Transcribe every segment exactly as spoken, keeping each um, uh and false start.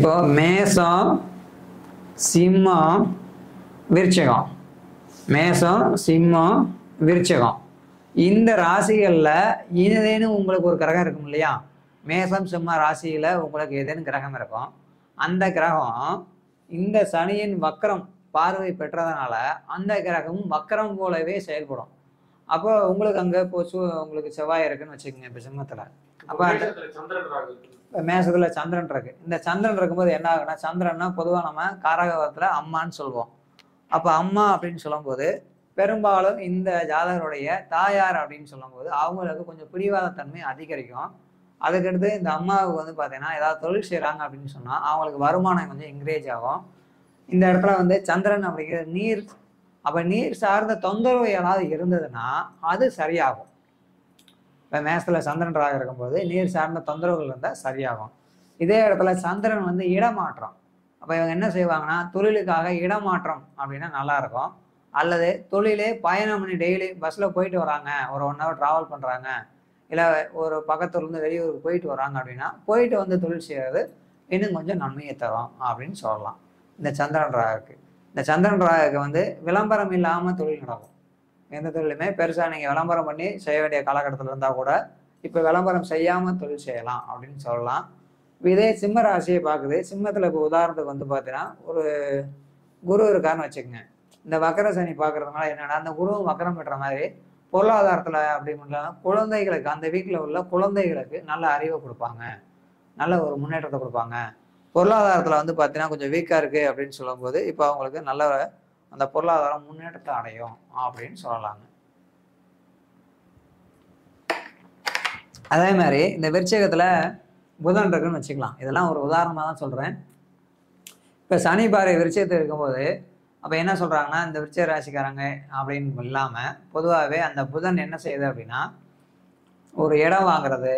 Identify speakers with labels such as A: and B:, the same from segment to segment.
A: இப்போ மேசம் சிம்மம் விருச்சிகம் மேசம் சிம்மம் விருச்சிகம் இந்த ராசிகளில் ஏதேனும் உங்களுக்கு ஒரு கிரகம் இருக்கும் இல்லையா? மேசம் சிம்ம ராசியில் உங்களுக்கு ஏதேனும் கிரகம் இருக்கும். அந்த கிரகம் இந்த சனியின் வக்கரம் பார்வை பெற்றதுனால அந்த கிரகமும் வக்கரம் போலவே செயல்படும். அப்போ உங்களுக்கு அங்கே இப்போ சு உங்களுக்கு செவ்வாய் இருக்குன்னு வச்சுக்கோங்க. இப்போ சிம்மத்தில் அப்போ அந்த மேசத்தில் சந்திரன் இருக்கு. இந்த சந்திரன் இருக்கும்போது என்ன ஆகுனா, சந்திரன்னா பொதுவாக நம்ம காரகத்தில் அம்மான்னு சொல்லுவோம். அப்போ அம்மா அப்படின்னு சொல்லும்போது பெரும்பாலும் இந்த ஜாதகருடைய தாயார் அப்படின்னு சொல்லும்போது அவங்களுக்கு கொஞ்சம் பிடிவாதத்தன்மை அதிகரிக்கும். அதுக்கடுத்து இந்த அம்மாவுக்கு வந்து பார்த்தீங்கன்னா ஏதாவது தொழில் செய்கிறாங்க அப்படின்னு சொன்னால் அவங்களுக்கு வருமானம் கொஞ்சம் என்கரேஜ் ஆகும். இந்த இடத்துல வந்து சந்திரன் அப்படிங்கிற நீர், அப்போ நீர் சார்ந்த தொந்தரவு ஏதாவது இருந்ததுன்னா அது சரியாகும். இப்போ மேசத்தில் சந்திரன் ராக இருக்கும்போது நீர் சார்ந்த தொந்தரவுகள் இருந்தால் சரியாகும். இதே இடத்துல சந்திரன் வந்து இடமாற்றம், அப்போ இவங்க என்ன செய்வாங்கன்னா தொழிலுக்காக இடமாற்றம் அப்படின்னா நல்லாயிருக்கும். அல்லது தொழிலே பயணம் பண்ணி டெய்லி பஸ்ஸில் போயிட்டு வராங்க, ஒரு ஒன் ஹவர் ட்ராவல் பண்ணுறாங்க, இல்லை ஒரு பக்கத்துலேருந்து வெளியூருக்கு போயிட்டு வராங்க அப்படின்னா போயிட்டு வந்து தொழில் செய்கிறது இன்னும் கொஞ்சம் நன்மையை தரும் அப்படின்னு சொல்லலாம். இந்த சந்திரன் ராகுக்கு இந்த சந்திரன் ராகுக்கு வந்து விளம்பரம் இல்லாமல் தொழில் நடக்கும். எந்த தொழிலுமே பெருசாக நீங்கள் விளம்பரம் பண்ணி செய்ய வேண்டிய காலகட்டத்தில் இருந்தால் கூட இப்போ விளம்பரம் செய்யாமல் தொழில் செய்யலாம் அப்படின்னு சொல்லலாம். இதே சிம்ம ராசியை பார்க்குது. சிம்மத்தில் இப்போ உதாரணத்துக்கு வந்து பார்த்தீங்கன்னா ஒரு குரு இருக்காருன்னு வச்சுக்கோங்க. இந்த வக்கர சனி பார்க்கறதுனால என்னன்னா, அந்த குருவும் வக்கரம் பெற்ற மாதிரி பொருளாதாரத்தில் அப்படி பண்ணலாம் குழந்தைகளுக்கு, அந்த வீட்டில் உள்ள குழந்தைகளுக்கு நல்ல அறிவை கொடுப்பாங்க, நல்ல ஒரு முன்னேற்றத்தை கொடுப்பாங்க. பொருளாதாரத்தில் வந்து பார்த்தீங்கன்னா கொஞ்சம் வீக்காக இருக்குது அப்படின்னு சொல்லும்போது இப்போ அவங்களுக்கு நல்ல அந்த பொருளாதாரம் முன்னேற்றத்தை அடையும் அப்படின்னு சொல்லலாங்க. அதே மாதிரி இந்த விருச்சிகத்தில் புதன் இருக்குன்னு வச்சுக்கலாம். இதெல்லாம் ஒரு உதாரணமாக தான் சொல்கிறேன். இப்போ சனி பாறை விருச்சிகத்தில் இருக்கும்போது அப்போ என்ன சொல்கிறாங்கன்னா, இந்த விருச்சிக ராசிக்காரங்க அப்படின்னு இல்லாமல் பொதுவாகவே அந்த புதன் என்ன செய்யுது அப்படின்னா, ஒரு இடம் வாங்குறது,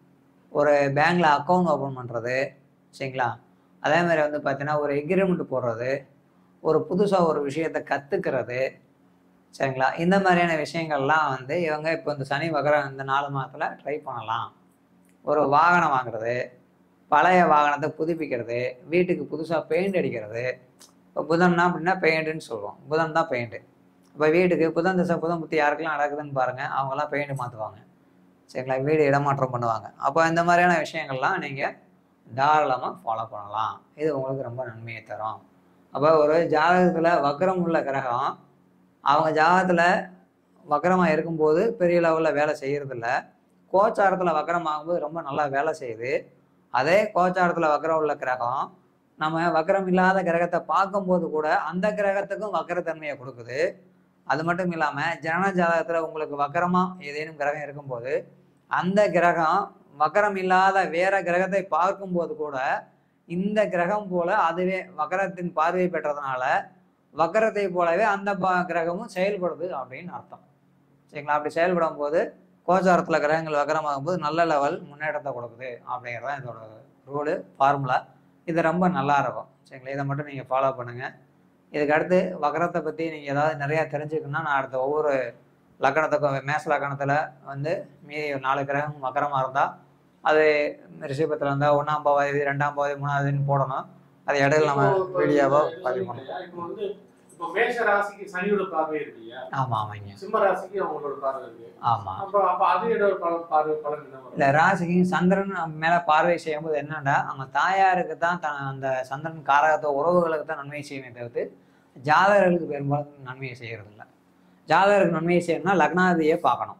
A: ஒரு பேங்க்கில் அக்கௌண்ட் ஓப்பன் பண்ணுறது, சரிங்களா? அதே மாதிரி வந்து பார்த்தீங்கன்னா ஒரு எக்ரிமெண்ட் போடுறது, ஒரு புதுசாக ஒரு விஷயத்தை கற்றுக்கிறது, சரிங்களா? இந்த மாதிரியான விஷயங்கள்லாம் வந்து இவங்க இப்போ இந்த சனி வக்கரம் இந்த நாலு மாதத்தில் ட்ரை பண்ணலாம். ஒரு வாகனம் வாங்குறது, பழைய வாகனத்தை புதுப்பிக்கிறது, வீட்டுக்கு புதுசாக பெயிண்ட் அடிக்கிறது. இப்போ புதன்னா அப்படின்னா பெயிண்ட்டுன்னு சொல்லுவோம். புதன் தான் பெயிண்ட்டு. இப்போ வீட்டுக்கு புதன் திசை புதன் புத்தி யாருக்கெல்லாம் நடக்குதுன்னு பாருங்கள், அவங்கெல்லாம் பெயிண்ட் மாற்றுவாங்க, சரிங்களா? வீடு இடமாற்றம் பண்ணுவாங்க. அப்போ இந்த மாதிரியான விஷயங்கள்லாம் நீங்கள் தாராளமாக ஃபாலோ பண்ணலாம். இது உங்களுக்கு ரொம்ப நன்மையை தரும். அப்போ ஒரு ஜாதகத்தில் வக்கரம் உள்ள கிரகம் அவங்க ஜாதகத்தில் வக்கரமாக இருக்கும்போது பெரிய லெவலில் வேலை செய்கிறதில்ல. கோச்சாரத்தில் வக்கரம் ஆகும்போது ரொம்ப நல்லா வேலை செய்யுது. அதே கோச்சாரத்தில் வக்கரம் உள்ள கிரகம் நம்ம வக்கரம் இல்லாத கிரகத்தை பார்க்கும்போது கூட அந்த கிரகத்துக்கும் வக்கரத்தன்மையை கொடுக்குது. அது மட்டும் இல்லாமல் ஜனன ஜாதகத்தில் உங்களுக்கு வக்கரமாக ஏதேனும் கிரகம் இருக்கும்போது அந்த கிரகம் வக்கரம் இல்லாத வேற கிரகத்தை பார்க்கும்போது கூட இந்த கிரகம் போல அதுவே வக்கரத்தின் பார்வை பெற்றதுனால வக்கரத்தை போலவே அந்த கிரகமும் செயல்படுது அப்படின்னு அர்த்தம், சரிங்களா? அப்படி செயல்படும் போது கோச்சாரத்தில் கிரகங்கள் வக்கரமாகும் போது நல்ல லெவல் முன்னேற்றத்தை கொடுக்குது அப்படிங்கிறதான் இதோட ரூலு, ஃபார்முலா. இது ரொம்ப நல்லா இருக்கும், சரிங்களா? இதை மட்டும் நீங்கள் ஃபாலோ பண்ணுங்கள். இதுக்கு அடுத்து வக்கரத்தை பற்றி நீங்கள் ஏதாவது நிறையா தெரிஞ்சுக்கணுன்னா நான் அடுத்த ஒவ்வொரு லக்கணத்துக்கும், மேச லக்கணத்தில் வந்து மீதி நாலு கிரகம் வக்கரமாக இருந்தால் அது ரிஷபத்தில் இருந்தால் ஒன்றாம் பாவாதி, ரெண்டாம் பாவாதி, மூணாவதுன்னு போடணும். அது இடையில நம்ம வீடியோவோ பதிவு பண்ணணும்.
B: இப்போ மேஷ ராசிக்கு சனியோட பார்வை இருக்கு இல்லையா?
A: ஆமா ஆமாங்க.
B: சிம்ம ராசிக்கு அவங்களோட பார்வை இருக்கு.
A: ஆமா.
B: அப்ப அப்ப அது என்னோட பார்வை பலன் என்ன வரும்?
A: இல்ல, ராசிக்கு சந்திரன் மேல பார்வை செய்யும் போது என்னன்னா, அவங்க தாயாருக்கு தான் அந்த சந்திரன் காரகத்தை உறவுகளுக்கு தான் நன்மை செய்யுமே தவிர்த்து ஜாதகர்களுக்கு பெரும்பாலும் நன்மையை செய்யறது இல்லை. ஜாதகருக்கு நன்மையை செய்யணும்னா லக்னாதியை பார்க்கணும்,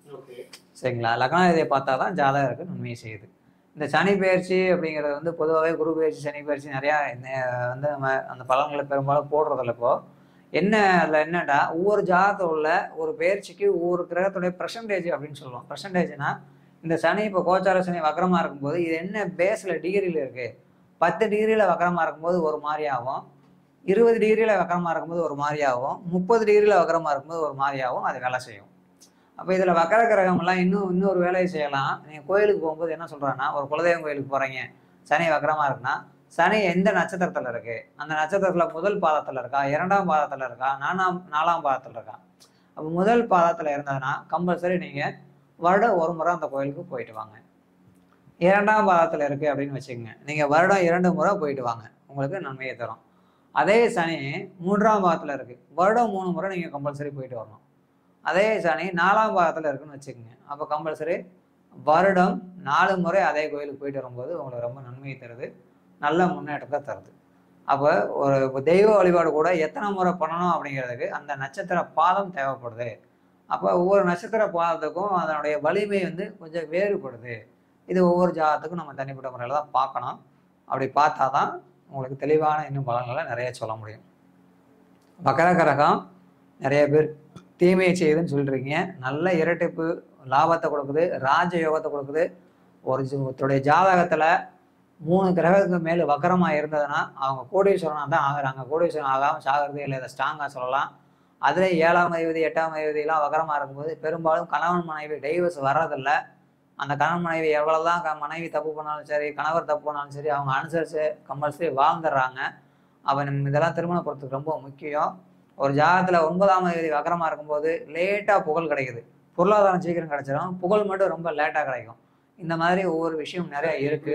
A: சரிங்களா? லக்னாதியை பார்த்தா தான் ஜாதகருக்கு நன்மையை செய்யுது. இந்த சனி பயிற்சி அப்படிங்கிறது வந்து பொதுவாகவே குரு பயிற்சி, சனி பயிற்சி நிறையா வந்து நம்ம அந்த பலன்களை பெரும்பாலும் போடுறதில்ல. இப்போ என்ன அதில் என்னடா, ஒவ்வொரு ஜாதகத்தில் உள்ள ஒரு பயிற்சிக்கு ஒவ்வொரு கிரகத்துடைய பர்சன்டேஜ் அப்படின்னு சொல்லுவோம். பர்சன்டேஜ்னா இந்த சனி இப்போ கோச்சார சனி வக்கரமாக இருக்கும்போது இது என்ன பேஸில் டிகிரியில் இருக்குது. பத்து டிகிரியில் வக்கரமாக இருக்கும்போது ஒரு மாதிரி ஆகும், இருபது டிகிரியில் வக்கரமாக இருக்கும்போது ஒரு மாதிரி ஆகும், முப்பது டிகிரியில் வக்கரமாக இருக்கும்போது ஒரு மாதிரி ஆகும். அது வேலை செய்யும். அப்போ இதில் வக்கர கிரகம்லாம் இன்னும் இன்னொரு வேலையை செய்யலாம். நீங்கள் கோயிலுக்கு போகும்போது என்ன சொல்கிறாங்கன்னா, ஒரு குலதெய்வம் கோயிலுக்கு போகிறீங்க, சனி வக்கரமாக இருக்குன்னா சனி எந்த நட்சத்திரத்தில் இருக்குது, அந்த நட்சத்திரத்தில் முதல் பாதத்தில் இருக்கா, இரண்டாம் பாதத்தில் இருக்கா, நாலாம் நாலாம் பாதத்தில் இருக்கா. அப்போ முதல் பாதத்தில் இருந்ததுன்னா கம்பல்சரி நீங்கள் வருடம் ஒரு முறை அந்த கோயிலுக்கு போயிட்டு வாங்க. இரண்டாம் பாதத்தில் இருக்குது அப்படின்னு வச்சுக்கோங்க. நீங்கள் வருடம் இரண்டு முறை போயிட்டு வாங்க, உங்களுக்கு நன்மையை தரும். அதே சனி மூன்றாம் பாதத்தில் இருக்குது, வருடம் மூணு முறை நீங்கள் கம்பல்சரி போயிட்டு வரணும். அதே சனி நாலாம் பாதத்தில் இருக்குன்னு வச்சுக்கோங்க, அப்போ கம்பல்சரி வருடம் நாலு முறை அதே கோயிலுக்கு போயிட்டு வரும்போது உங்களுக்கு ரொம்ப நன்மையை தருது, நல்ல முன்னேற்றத்தை தருது. அப்போ ஒரு தெய்வ வழிபாடு கூட எத்தனை முறை பண்ணணும் அப்படிங்கிறதுக்கு அந்த நட்சத்திர பாதம் தேவைப்படுது. அப்போ ஒவ்வொரு நட்சத்திர பாதத்துக்கும் அதனுடைய வலிமை வந்து கொஞ்சம் வேறுபடுது. இது ஒவ்வொரு ஜாதகத்துக்கும் நம்ம தனிப்பட்ட முறையில் தான் பார்க்கணும். அப்படி பார்த்தா தான் உங்களுக்கு தெளிவான இன்னும் பலன்களை நிறைய சொல்ல முடியும். வக்கர கிரகம் நிறைய பேர் தீமையை செய்யுதுன்னு சொல்லிருக்கீங்க. நல்ல இரட்டிப்பு லாபத்தை கொடுக்குது, ராஜ யோகத்தை கொடுக்குது. ஒரு ஒருத்தருடைய ஜாதகத்தில் மூணு கிரகத்துக்கு மேலே வக்கரமாக இருந்ததுன்னா அவங்க கோடீஸ்வரனாக தான் ஆகுறாங்க. கோடீஸ்வரன் ஆகாமல் சாகிறது இல்லை, இதை ஸ்ட்ராங்காக சொல்லலாம். அதில் ஏழாம் அதிபதி எட்டாம் அதிபதியெல்லாம் வக்கரமாக இருக்கும்போது பெரும்பாலும் கணவன் மனைவி டைவர்ஸ் வர்றதில்லை. அந்த கணவன் மனைவி எவ்வளோதான் க மனைவி தப்பு பண்ணாலும் சரி, கணவர் தப்பு பண்ணாலும் சரி, அவங்க அனுசரித்து கம்பல்சரி வாழ்ந்துடுறாங்க. அப்போ நம்ம இதெல்லாம் திருமணப்படுத்துறதுக்கு ரொம்ப முக்கியம். ஒரு ஜாதகத்தில் ஒன்பதாம் அதிபதி வக்கரமாக இருக்கும்போது லேட்டாக புகழ் கிடைக்குது, பொருளாதாரம் சீக்கிரம் கிடைச்சிடும், புகழ் மட்டும் ரொம்ப லேட்டாக கிடைக்கும். இந்த மாதிரி ஒவ்வொரு விஷயம் நிறைய இருக்கு.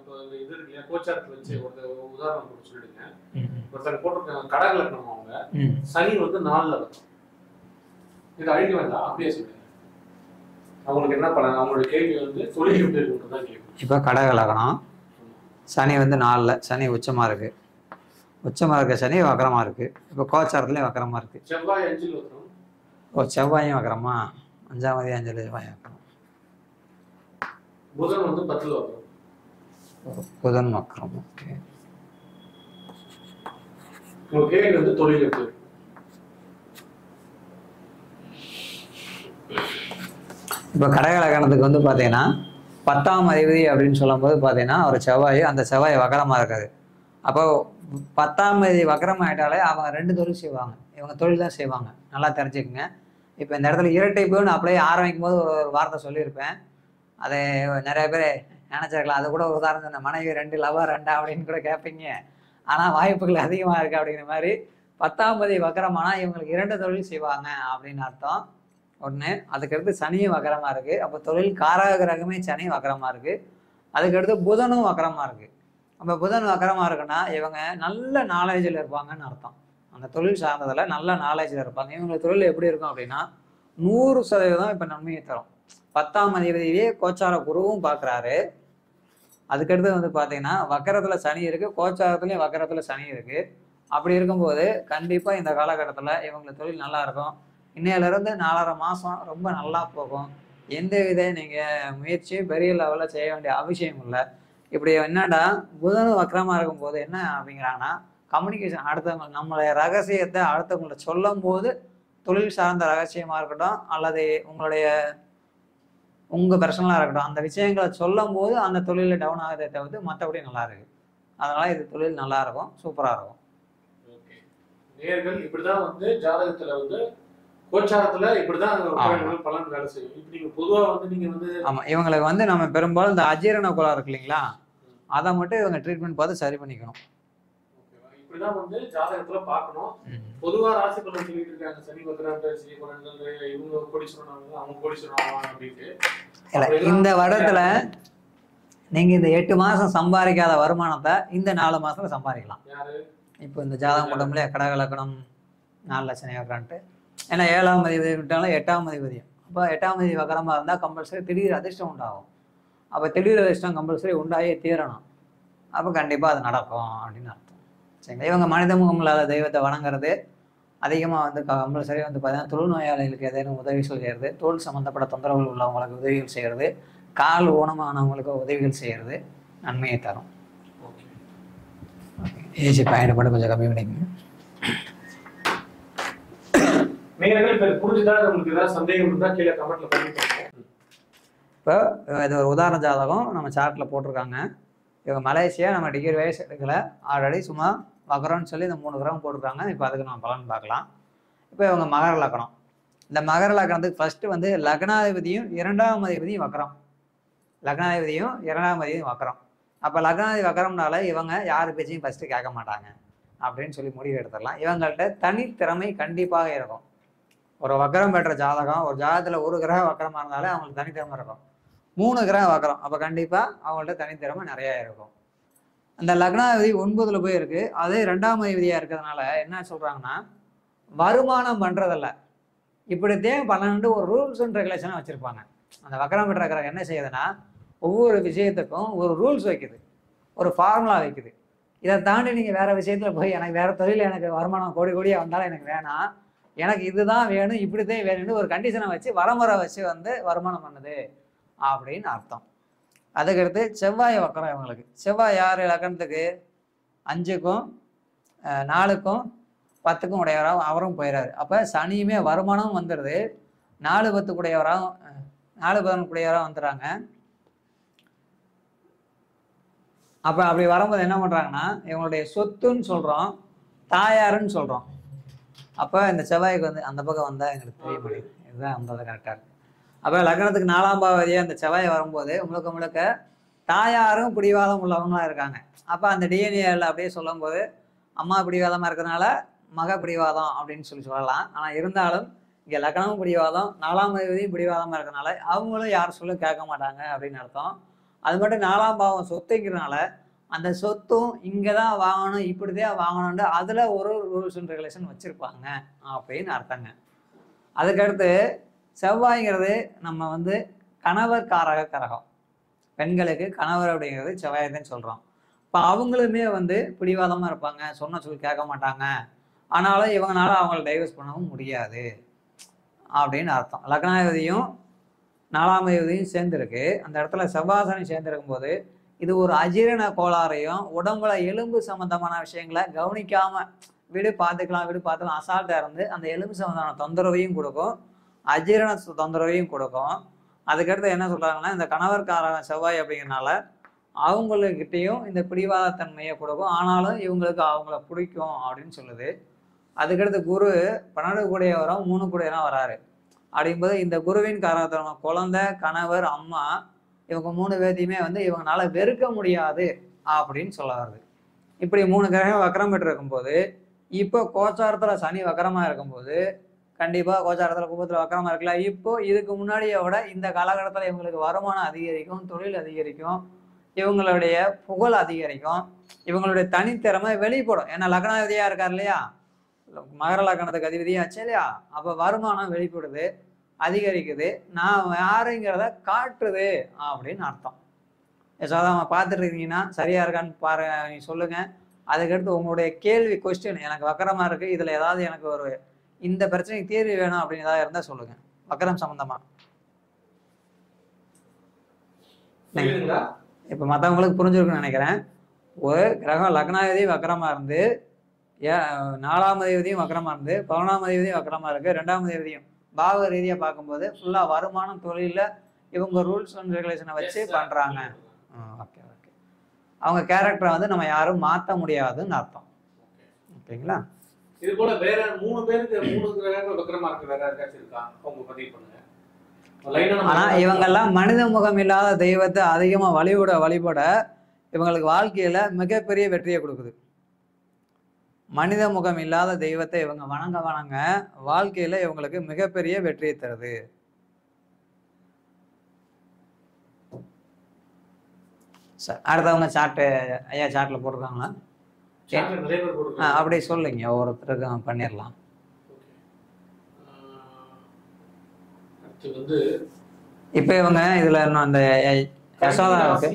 B: சனி வந்து நாலுல வரும், இது அழிக்க வேண்டாம், அப்படியே சொல்லுங்க. அவங்களுக்கு என்ன பலன், அவங்களுடைய கேள்வி வந்து தொழில் எப்படி இருக்குன்றதான் கேள்வி.
A: இப்போ கடக லக்னம், சனி வந்து நாலுல, சனி உச்சமாக இருக்கு. உச்சமாக இருக்க சனி வக்கரமாக இருக்கு. இப்போ கோச்சாரத்துலேயும் வக்கரமாக இருக்கு.
B: செவ்வாய் அஞ்சில் வரும்.
A: ஓ, செவ்வாயும் வக்கரமா? அஞ்சாம் தேதி அஞ்சலி செவ்வாய் வக்கரம்.
B: புதன் வந்து பத்துல வரும்.
A: புதன் வக்கரம். ஓகே.
B: உங்க கேள்வி வந்து தொழில் எப்படி?
A: இப்போ கடக லக்னத்துக்கு வந்து பார்த்தீங்கன்னா பத்தாம் அதிபதி அப்படின்னு சொல்லும்போது பார்த்தீங்கன்னா ஒரு செவ்வாய், அந்த செவ்வாய் வக்கரமாக இருக்காது. அப்போ பத்தாம் தேதி வக்கரம் ஆகிட்டாலே அவங்க ரெண்டு தொழில் செய்வாங்க, இவங்க தொழில் தான் செய்வாங்க. நல்லா தெரிஞ்சுக்குங்க. இப்போ இந்த இடத்துல இரட்டைப்புன்னு அப்படியே ஆரம்பிக்கும் போது ஒரு ஒரு வார்த்தை சொல்லியிருப்பேன், அதை நிறைய பேர் நினச்சிருக்கலாம். அது கூட ஒரு உதாரணம் சொன்னேன், மனைவி ரெண்டு லவர் ரெண்டா அப்படின்னு கூட கேட்பீங்க. ஆனால் வாய்ப்புகள் அதிகமாக இருக்குது அப்படிங்கிற மாதிரி. பத்தாம் தேதி வக்கரமானால் இவங்களுக்கு இரண்டு தொழில் செய்வாங்க அப்படின்னு அர்த்தம். ஒன்று, அதுக்கடுத்து சனியும் வக்கரமாக இருக்குது. அப்போ தொழில் காரக கிரகமே சனி வக்கரமாக இருக்குது. அதுக்கடுத்து புதனும் வக்கரமாக இருக்குது. அப்போ புதன் வக்கரமாக இருக்குன்னா இவங்க நல்ல நாலேஜில் இருப்பாங்கன்னு அர்த்தம். அந்த தொழில் சார்ந்ததில் நல்ல நாலேஜில் இருப்பாங்க. இவங்க தொழில் எப்படி இருக்கும் அப்படின்னா நூறு சதவீதம் இப்போ நன்மையை தரும். பத்தாம் அதிபதியே கோச்சார குருவும் பார்க்குறாரு. அதுக்கடுத்து வந்து பார்த்தீங்கன்னா வக்கரத்தில் சனி இருக்குது, கோச்சாரத்துலேயும் வக்கரத்தில் சனி இருக்குது. அப்படி இருக்கும்போது கண்டிப்பாக இந்த காலகட்டத்தில் இவங்களுக்கு தொழில் நல்லா இருக்கும். இன்னையிலேருந்து நாலரை மாதம் ரொம்ப நல்லா போகும். எந்த வித நீங்கள் முயற்சி பெரிய லெவலில் செய்ய வேண்டிய அவசியம் இல்லை. இப்படி என்னடா புதன் வக்கரமாக இருக்கும்போது என்ன அப்படிங்கிறாங்கன்னா கம்யூனிகேஷன், அடுத்தவங்க நம்மளுடைய ரகசியத்தை அடுத்தவங்கள்ட்ட சொல்லும் போது தொழில் சார்ந்த ரகசியமாக இருக்கட்டும் அல்லது உங்களுடைய உங்கள் பர்சனலாக இருக்கட்டும், அந்த விஷயங்களை சொல்லும் போது அந்த தொழிலில் டவுன் ஆகுதே தவிர்த்து மற்றபடி நல்லா இருக்கு. அதனால இது தொழில் நல்லா இருக்கும், சூப்பராக இருக்கும்.
B: நேர்கள் இப்படிதான் வந்து ஜாதகத்துல வந்து கோச்சாரத்துல இப்படிதான் பலன் வேலை செய்யும். இப்ப நீங்க பொதுவா வந்து நீங்க வந்து
A: ஆமா, இவங்களுக்கு வந்து நம்ம பெரும்பாலும் இந்த அஜீரண கோளாறு இருக்கு இல்லைங்களா, அதை மட்டும் இவங்க ட்ரீட்மெண்ட் பார்த்து சரி பண்ணிக்கணும்.
B: இப்படிதான் வந்து ஜாதகத்துல பார்க்கணும். பொதுவா ராசி பலன் சொல்லிட்டு இருக்காங்க, சனி வக்கரம் சனி பலன்கள், இவங்க கோடி சொன்னாங்க அவங்க கோடி சொன்னாங்க அப்படின்ட்டு.
A: இந்த வருடத்துல நீங்க இந்த எட்டு மாசம் சம்பாதிக்காத வருமானத்தை இந்த நாலு மாசத்துல சம்பாதிக்கலாம். இப்போ இந்த ஜாதகம் உடம்புல கடக லக்னம் நாலு லட்சம் ஏக்கரான்ட்டு, ஏன்னா ஏழாம் அதிபதி விட்டாலும் எட்டாம் அதிபதியும். அப்போ எட்டாம் அதிபதி வக்கரமாக இருந்தால் கம்பல்சரி திடீர் அதிர்ஷ்டம் உண்டாகும். அப்போ திடீர் அதிர்ஷ்டம் கம்பல்சரி உண்டாயே தீரணும். அப்போ கண்டிப்பாக அது நடக்கும் அப்படின்னு அர்த்தம். சரிங்களா? இவங்க மனித முகம் இல்லாத தெய்வத்தை வணங்குறது அதிகமாக வந்து கம்பல்சரி வந்து பார்த்தீங்கன்னா தொழுநோயாளிகளுக்கு ஏதேனும் உதவிகள் செய்கிறது, தோல் சம்மந்தப்பட்ட தொந்தரவுகள் உள்ளவங்களுக்கு உதவிகள் செய்கிறது, கால் ஊனமானவங்களுக்கு உதவிகள் செய்கிறது நன்மையை தரும். ஏசி பயணப்பட கொஞ்சம் கம்மி பண்ணிக்கங்க. இப்போ இது ஒரு உதாரண ஜாதகம் நம்ம சார்ட்டில் போட்டிருக்காங்க. இவங்க மலேசியா, நம்ம டிகிரி வயசு எடுக்கலை, ஆல்ரெடி சும்மா வக்கரம்னு சொல்லி இந்த மூணு கிரகம் போட்டிருக்காங்க. இப்போ அதுக்கு நம்ம பலன் பார்க்கலாம். இப்போ இவங்க மகர லக்னம். இந்த மகர லக்னத்துக்கு ஃபர்ஸ்ட் வந்து லக்னாதிபதியும் இரண்டாம் அதிபதியும் வக்கரம், லக்னாதிபதியும் இரண்டாம் அதிபதியும் வக்கரம். அப்போ லக்னாதிபதி வக்கரம்னால இவங்க யார் பேச்சையும் ஃபர்ஸ்ட்டு கேட்க மாட்டாங்க அப்படின்னு சொல்லி முடிவு எடுத்துடலாம். இவங்கள்ட்ட தனித்திறமை கண்டிப்பாக இருக்கும். ஒரு வக்கரம் பெற்ற ஜாதகம், ஒரு ஜாதகத்தில் ஒரு கிரக வக்கரமாக இருந்தாலே அவங்களுக்கு தனித்திறமை இருக்கும். மூணு கிரகம் வக்கரம். அப்போ கண்டிப்பாக அவங்கள்ட்ட தனித்திறமை நிறையா இருக்கும். அந்த லக்னாதிபதி ஒன்பதுல போய் இருக்கு, அதே ரெண்டாம் அதிபதியாக இருக்கிறதுனால என்ன சொல்கிறாங்கன்னா, வருமானம் பண்ணுறதில்ல, இப்படித்தான் பன்னெண்டு ஒரு ரூல்ஸ் அண்ட் ரெகுலேஷனாக வச்சுருப்பாங்க. அந்த வக்கரம் பெற்ற கிரகம் என்ன செய்யுதுன்னா, ஒவ்வொரு விஷயத்துக்கும் ஒரு ரூல்ஸ் வைக்குது, ஒரு ஃபார்முலா வைக்குது. இதை தாண்டி நீங்கள் வேறு விஷயத்தில் போய் எனக்கு வேறு தொழில் எனக்கு வருமானம் கோடி கோடியாக வந்தாலும் எனக்கு வேணாம், எனக்கு இதுதான் வேணும், இப்படித்தான் வேணும்னு ஒரு கண்டிஷனை வச்சு வரமுறை வச்சு வந்து வருமானம் பண்ணுது அப்படின்னு அர்த்தம். அதுக்கடுத்து செவ்வாய் வக்கரம் இவங்களுக்கு. செவ்வாய் யார் லக்னத்துக்கு அஞ்சுக்கும் நாலுக்கும் பத்துக்கும் உடையவராகவும் அவரும் போயிடாரு. அப்போ சனியுமே வருமானம் வந்துடுது, நாலு பத்து கூடையவராகவும் நாலு பதினொன்று கூடையவராக வந்துடுறாங்க. அப்போ அப்படி வரும்போது என்ன பண்ணுறாங்கன்னா, இவங்களுடைய சொத்துன்னு சொல்கிறோம், தாயாருன்னு சொல்கிறோம். அப்போ இந்த செவ்வாய்க்கு வந்து அந்த பக்கம் வந்தால் எங்களுக்கு தெரிய முடியுது, இதுதான் அந்த கரெக்டாக இருக்குது. அப்போ லக்னத்துக்கு நாலாம் பாவதியாக அந்த செவ்வாய் வரும்போது முழுக்க முழுக்க தாயாரும் பிடிவாதம் உள்ளவங்களாக இருக்காங்க. அப்போ அந்த டிஎன்ஏல அப்படியே சொல்லும்போது அம்மா பிடிவாதமாக இருக்கிறதுனால மக பிடிவாதம் அப்படின்னு சொல்லி சொல்லலாம். ஆனால் இருந்தாலும் இங்கே லக்னமும் பிடிவாதம், நாலாம் அதிபதியும் பிடிவாதமாக இருக்கிறதுனால அவங்களும் யார் சொல்லும் கேட்க மாட்டாங்க அப்படின்னு அர்த்தம். அது மட்டும் நாலாம் பாவம் சொத்துங்கிறதுனால அந்த சொத்தும் இங்கே தான் வாங்கணும், இப்படி தான் வாங்கணுன்ட்டு அதில் ஒரு ரூல்ஸ் அண்ட் ரெகுலேஷன் வச்சுருப்பாங்க அப்படின்னு அர்த்தங்க. அதுக்கடுத்து செவ்வாய்ங்கிறது நம்ம வந்து கணவர் காரக கரகம், பெண்களுக்கு கணவர் அப்படிங்கிறது செவ்வாய் தான் சொல்கிறோம். இப்போ அவங்களுமே வந்து பிடிவாதமாக இருப்பாங்க, சொன்ன சொல்லி கேட்க மாட்டாங்க, ஆனாலும் இவங்களால அவங்கள டைவர்ஸ் பண்ணவும் முடியாது அப்படின்னு அர்த்தம். லக்னாதிபதியும் நாலாம் அதிபதியும் சேர்ந்துருக்கு, அந்த இடத்துல செவ்வாசனி சேர்ந்துருக்கும் போது இது ஒரு அஜீரண கோளாறையும் உடம்புல எலும்பு சம்மந்தமான விஷயங்களை கவனிக்காமல் வீடு பார்த்துக்கலாம் வீடு பார்த்துக்கலாம் அசால்ட்டாக இருந்து அந்த எலும்பு சம்மந்தமான தொந்தரவையும் கொடுக்கும், அஜீரண தொந்தரவையும் கொடுக்கும். அதுக்கடுத்து என்ன சொல்கிறாங்கன்னா, இந்த கணவர்காரன் செவ்வாய் அப்படிங்கிறனால அவங்கக்கிட்டேயும் இந்த பிடிவாதத்தன்மையை கொடுக்கும், ஆனாலும் இவங்களுக்கு அவங்கள பிடிக்கும் அப்படின்னு சொல்லுது. அதுக்கடுத்து குரு பன்னெண்டு கூடையவரும் மூணு கூடையவரும் வராரு. அப்படிங்கும்போது இந்த குருவின் காரணத்தன்மை குழந்தை, கணவர், அம்மா இவங்க மூணு பேர்த்தையுமே வந்து இவங்களால வெறுக்க முடியாது அப்படின்னு சொல்ல வருது. இப்படி மூணு கிரகம் வக்கரம் பெற்று இருக்கும்போது, இப்போ கோச்சாரத்தில் சனி வக்கரமாக இருக்கும்போது கண்டிப்பாக கோச்சாரத்தில் கும்பத்தில் வக்கரமாக இருக்கல. இப்போ இதுக்கு முன்னாடியை விட இந்த காலகட்டத்தில் இவங்களுக்கு வருமானம் அதிகரிக்கும், தொழில் அதிகரிக்கும், இவங்களுடைய புகழ் அதிகரிக்கும், இவங்களுடைய தனித்திறமை வெளிப்படும். ஏன்னா லக்னாதிபதியாக இருக்கார் இல்லையா, மகர லக்னத்துக்கு அதிபதியாச்சு இல்லையா, அப்போ வருமானம் வெளிப்படுது, அதிகரிக்குது, நான் யாருங்கிறத காட்டுது அப்படின்னு அர்த்தம். சாதாரண பார்த்துட்டு இருக்கீங்கன்னா சரியா இருக்கான்னு பாரு, நீ சொல்லுங்க. அதுக்கடுத்து உங்களுடைய கேள்வி கொஸ்டின், எனக்கு வக்கரமா இருக்கு, இதுல ஏதாவது எனக்கு ஒரு இந்த பிரச்சனைக்கு தீர்வு வேணும் அப்படின்னு ஏதாவது இருந்தா சொல்லுங்க, வக்கரம் சம்பந்தமா. இப்ப மற்றவங்களுக்கு புரிஞ்சிருக்குன்னு நினைக்கிறேன். ஒரு கிரகம் லக்னாதிபதி வக்கரமா இருந்து, நாலாம் அதிபதியும் வக்கரமா இருந்து, பதினொன்றாம் அதிபதியும் வக்கரமா இருக்கு, ரெண்டாம் அதிபதியும் பாவ ரீதியாக பார்க்கும்போது ஃபுல்லாக வருமானம் தொழிலில் இவங்க ரூல்ஸ் அண்ட் ரெகுலேஷனை வச்சு பண்ணுறாங்க. ஓகே ஓகே அவங்க கேரக்டரை வந்து நம்ம யாரும் மாற்ற முடியாதுன்னு அர்த்தம். ஓகேங்களா?
B: இது போல வேற மூணு பேருக்கு மூணு கிரகங்கள் வக்கரமா இருக்கு, வேற யாராச்சும் இருக்கா அவங்க பதிவு பண்ணுங்க.
A: ஆனா இவங்கெல்லாம் மனித முகம் இல்லாத தெய்வத்தை அதிகமா வழிபட வழிபட இவங்களுக்கு வாழ்க்கையில மிகப்பெரிய வெற்றியை கொடுக்குது. மனித முகம் இல்லாத தெய்வத்தை இவங்க வணங்க வணங்க வாழ்க்கையில இவங்களுக்கு மிகப்பெரிய வெற்றியை தருது. அடுத்தவங்க சாட்டு ஐயா சாட்டில் போட்டிருக்காங்களா? அப்படி சொல்லுங்க, ஒவ்வொருத்தருக்கும் பண்ணிடலாம். இப்ப இவங்க இதுல அந்த யசோதா இருக்கு,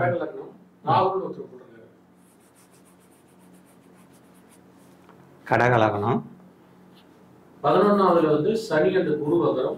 A: கடகலகணம்.
B: பதினொன்னாவதுல வந்து சனி அந்த குரு வக்கரம்,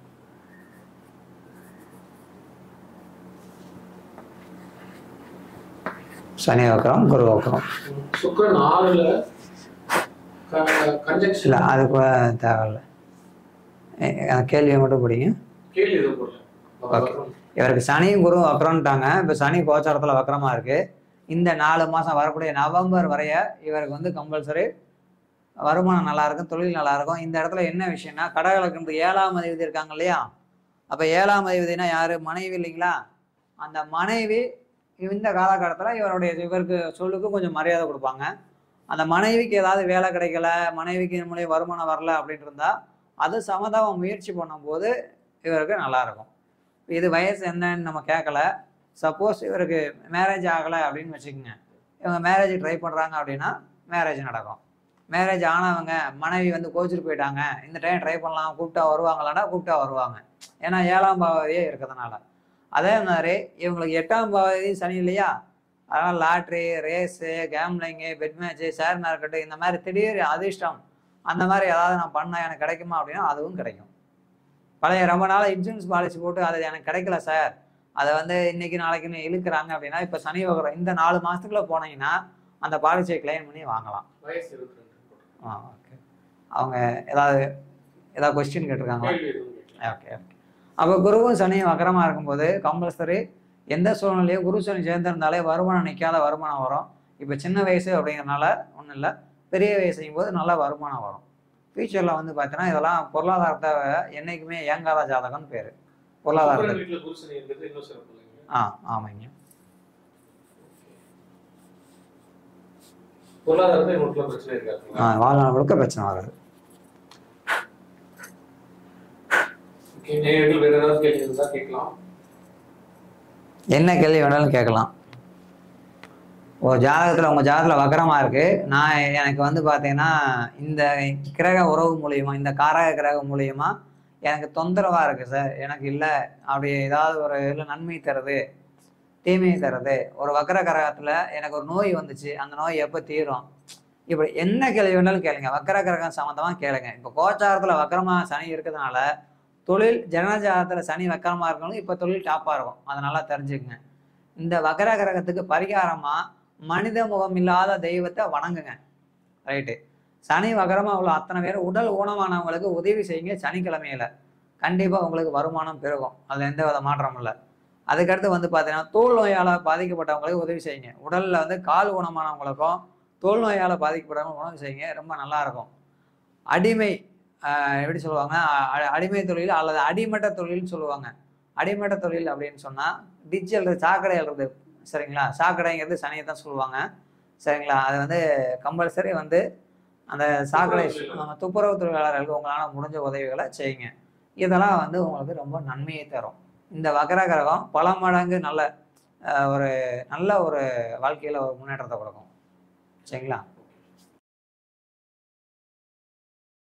A: சனி வக்கரம், குரு வக்கரம்.
B: சுக்கிரன் ஆறுல கன்ஜங்ஷன் இல்ல,
A: அதுக்கு தேவையில்லை, கேள்வியை மட்டும் பிடிங்க.
B: கேள்வி இது போடல.
A: இவருக்கு சனியும் குரு வக்கரம்ட்டாங்க. இப்போ சனி கோச்சாரத்தில் வக்கரமா இருக்கு. இந்த நாலு மாசம் வரக்கூடிய நவம்பர் வரைய இவருக்கு வந்து கம்பல்சரி வருமானம் நல்லா இருக்கும், தொழில் நல்லா இருக்கும். இந்த இடத்துல என்ன விஷயம்னா, கடகலக்கணத்து ஏழாம் அதிபதி இருக்காங்க இல்லையா, அப்போ ஏழாம் அதிபதினா யாரு? மனைவி இல்லைங்களா? அந்த மனைவி இந்த காலகட்டத்தில் இவருடைய இவருக்கு சொல்லுக்கு கொஞ்சம் மரியாதை கொடுப்பாங்க. அந்த மனைவிக்கு ஏதாவது வேலை கிடைக்கல, மனைவிக்கு மூலியம் வருமானம் வரல அப்படின்னு இருந்தால் அது சமதாவை முயற்சி பண்ணும்போது இவருக்கு நல்லா இருக்கும். இது வயசு என்னன்னு நம்ம கேட்கல. சப்போஸ் இவருக்கு மேரேஜ் ஆகலை அப்படின்னு வச்சுக்கோங்க, இவங்க மேரேஜ் ட்ரை பண்ணுறாங்க அப்படின்னா மேரேஜ் நடக்கும். மேரேஜ் ஆனவங்க மனைவி வந்து கோச்சிட்டு போயிட்டாங்க, இந்த டைம் ட்ரை பண்ணலாம் கூப்பிட்டா வருவாங்களான்னா கூப்பிட்டா வருவாங்க, ஏன்னா ஏழாம் பாவதியே இருக்கிறதுனால. அதே மாதிரி இவங்களுக்கு எட்டாம் பாவதி சனி இல்லையா, அதனால் lottery, race, gambling, bet match, share market, இந்த மாதிரி திடீர் அதிர்ஷ்டம் அந்த மாதிரி ஏதாவது நான் பண்ணால் எனக்கு கிடைக்குமா அப்படின்னா அதுவும் கிடைக்கும். பழைய ரொம்ப நாள் இன்சூரன்ஸ் பாலிசி போட்டு அது எனக்கு கிடைக்கல சார், அதை வந்து இன்னைக்கு நாளைக்குன்னு இழுக்கிறாங்க அப்படின்னா இப்போ சனி வகரம் இந்த நாலு மாதத்துக்குள்ளே போனீங்கன்னா அந்த பாலிசியை கிளைம் பண்ணி வாங்கலாம். ஆ ஓகே. அவங்க ஏதாவது ஏதாவது கொஸ்டின் கேட்டிருக்காங்களா? Okay okay. அப்போ குருவும் சனியும் வக்கரமாக இருக்கும்போது கம்பல்சரி எந்த சூழ்நிலையும் குரு சனி சேர்ந்திருந்தாலே வருமானம் நிற்காத வருமானம் வரும். இப்போ சின்ன வயசு அப்படிங்கிறனால ஒன்றும் இல்லை, பெரிய வயசுங்கும் போது நல்லா வருமானம் வரும். ஃபியூச்சரில் வந்து பார்த்தீங்கன்னா இதெல்லாம் பொருளாதாரத்தை என்றைக்குமே இயங்காத ஜாதகம்னு பேர். பொருளாதாரத்தை ஆ ஆமாங்க. ஆ வாழ்நாள் முழுக்க பிரச்சனை வராது. என்ன கேள்வி வேணாலும் கேட்கலாம். ஓ ஜாதகத்தில் உங்கள் ஜாதகத்தில் வக்கரமாக இருக்குது, நான் எனக்கு வந்து பார்த்தீங்கன்னா இந்த கிரக உறவு மூலியமா, இந்த காரக கிரகம் மூலியமா எனக்கு தொந்தரவாக இருக்குது சார், எனக்கு இல்லை அப்படி ஏதாவது ஒரு இல்லை நன்மை தருது தீமையை தருது, ஒரு வக்கர கிரகத்தில் எனக்கு ஒரு நோய் வந்துச்சு, அந்த நோய் எப்போ தீரும், இப்படி என்ன கேள்வி வேணாலும் கேளுங்க. வக்கர கிரகம் சம்மந்தமாக கேளுங்க. இப்போ கோச்சாரத்தில் வக்கரமாக சனி இருக்கிறதுனால தொழில், ஜனஜாதத்தில் சனி வக்கரமாக இருக்கணும், இப்போ தொழில் டாப்பாக இருக்கும், அதனால தெரிஞ்சுக்குங்க. இந்த வக்கர கிரகத்துக்கு பரிகாரமாக மனித முகம் இல்லாத தெய்வத்தை வணங்குங்க. ரைட்டு. சனி வக்கரமாக உள்ள அத்தனை பேர் உடல் ஊனமானவங்களுக்கு உதவி செய்யுங்க. சனிக்கிழமையில கண்டிப்பாக உங்களுக்கு வருமானம் பெருகும், அதில் எந்த வித மாற்றமும் இல்லை. அதுக்கடுத்து வந்து பார்த்தீங்கன்னா தோல் நோயால் பாதிக்கப்பட்டவங்களுக்கு உதவி செய்யுங்க. உடலில் வந்து கால் ஊனமானவங்களுக்கும் தோல் நோயால் பாதிக்கப்பட்டவங்களுக்கும் உணவு செய்யுங்க, ரொம்ப நல்லாயிருக்கும். அடிமை எப்படி சொல்லுவாங்க, அடிமை தொழில் அல்லது அடிமட்ட தொழில்னு சொல்லுவாங்க. அடிமட்ட தொழில் அப்படின்னு சொன்னால் டிச்சு எழுது, சாக்கடை எழுது, சரிங்களா? சாக்கடைங்கிறது சனியை தான் சொல்லுவாங்க, சரிங்களா? அது வந்து கம்பல்சரி வந்து அந்த சாக்கடை துப்புரவு தொழிலாளர்களுக்கு உங்களால் முடிஞ்ச உதவிகளை செய்யுங்க. இதெல்லாம் வந்து உங்களுக்கு ரொம்ப நன்மையை தரும். இந்த வக்கர கிரகம் பல மடங்கு நல்ல ஒரு நல்ல ஒரு வாழ்க்கையில் ஒரு முன்னேற்றத்தை கொடுக்கும், சரிங்களா?